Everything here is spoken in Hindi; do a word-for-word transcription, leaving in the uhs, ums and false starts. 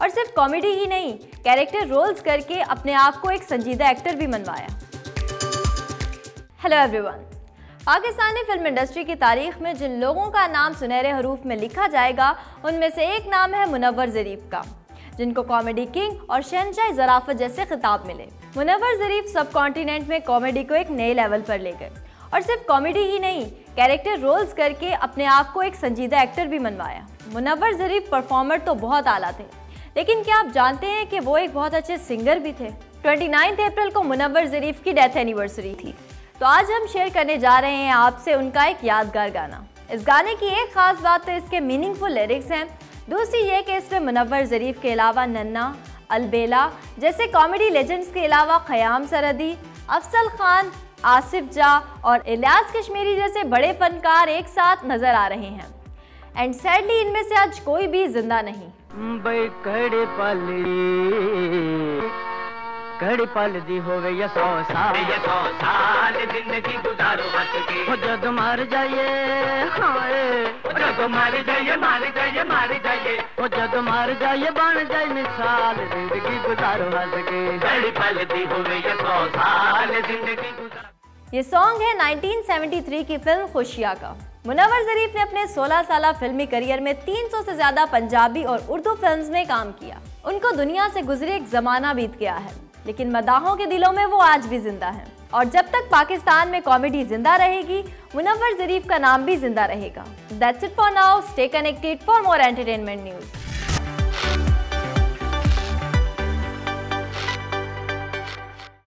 और सिर्फ कॉमेडी ही नहीं, कैरेक्टर रोल्स करके अपने आप को एक संजीदा एक्टर भी मनवाया। Hello everyone, Pakistani film industry की तारीख में जिन लोगों का नाम सुनहरे हरूफ में लिखा जाएगा, उनमें से एक नाम है मुनव्वर ज़रीफ का, जिनको कॉमेडी किंग और शहंशाह ज़राफ़त जैसे खिताब मिले। मुनव्वर ज़रीफ सब कॉन्टिनेंट में कॉमेडी को एक नए लेवल पर ले गए और सिर्फ कॉमेडी ही नहीं, कैरेक्टर रोल्स करके अपने आप को एक संजीदा एक्टर भी मनवाया। मुनव्वर ज़रीफ परफॉर्मर तो बहुत आला थे, लेकिन क्या आप जानते हैं कि वो एक बहुत अच्छे सिंगर भी थे। उनतीस अप्रैल को मुनव्वर ज़रीफ की डेथ एनिवर्सरी थी, तो आज हम शेयर करने जा रहे हैं आपसे उनका एक यादगार गाना। इस गाने की एक खास बात तो इसके मीनिंगफुल लिरिक्स हैं, दूसरी ये कि इसमें मुनव्वर ज़रीफ के अलावा नन्ना, अलबेला जैसे कॉमेडी लेजेंड्स के अलावा ख़याम सरहदी, अफजल खान, आसिफ जा और इलियास कश्मीरी जैसे बड़े फनकार एक साथ नजर आ रहे हैं। एंड सैडली इनमें से आज कोई भी जिंदा नहीं। कड़े पाली कड़ी पल दी होवे या सौ साल, या सौ साल जिंदगी गुजारो हंस के। हो जग मर जाइए हाय, हो जग मर जाइए मार जाइए मार जाइए, हो जग मर जाइए बन जाए मिसाल जिंदगी गुजारो हंस के। कड़ी पल दी होवे या सौ साल जिंदगी गुजारो। ये सॉन्ग है उन्नीस सौ तिहत्तर की फिल्म खुशियाँ का। मुनव्वर ज़रीफ ने अपने सोलह साल फिल्मी करियर में तीन सौ से ज्यादा पंजाबी और उर्दू फिल्म्स में काम किया। उनको दुनिया से गुजरे एक जमाना बीत गया है, लेकिन मदाहों के दिलों में वो आज भी जिंदा हैं। और जब तक पाकिस्तान में कॉमेडी जिंदा रहेगी, मुनव्वर ज़रीफ का नाम भी जिंदा रहेगा। That's it for now, stay connected for more entertainment news.